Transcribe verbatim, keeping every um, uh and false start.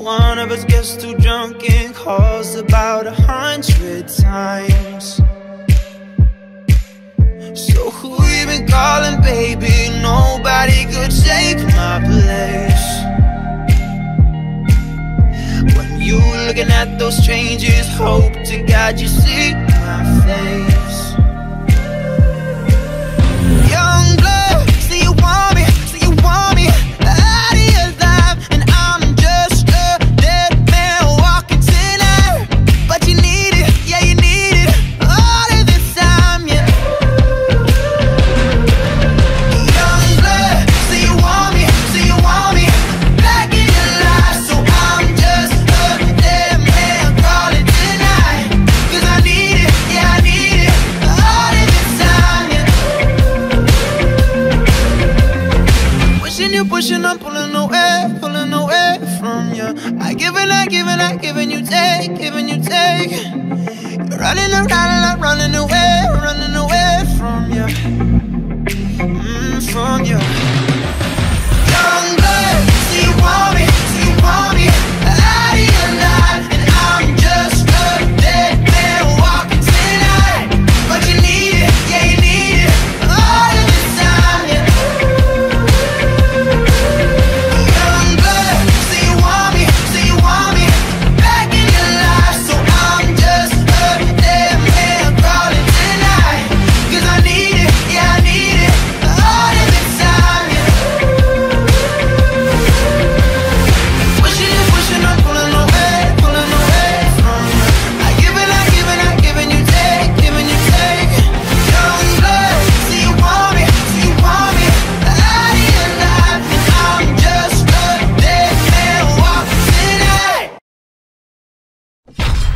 one of us gets too drunk and calls about a hundred times. So who you been calling, baby? Nobody could take my place. When you looking at those strangers, hope to God you see my face. Young blood, say you want me, say you want me out of your life, and I'm just a dead man walking tonight. But you need it, yeah you need it all of this time, yeah. Young blood, say you want me, say you want me back in your life, so I'm just a dead man calling tonight. Cause I need it, yeah I need it all of this time, yeah. Pushing you, pushing, I'm pulling away, pulling away from you. I give and I give and I give and you take, giving you take. You're running around and I'm running away, running away from you, mm, from you. Young blood, say you want me, say you want me out of your life, and I'm just a dead man walking tonight. But you need it, yeah you need it all of this time, yeah. Young blood, say you want me, say you want me back in your life, so I'm just a dead man crawling tonight. Cause I need it, yeah I need it all of this time, yeah. Pushing you, pushing, I'm pulling away, pulling away from you. I give and I give and I give and you take, giving you take. Young blood, say you want me, say you want me out of your life, and I'm just a dead man walking tonight.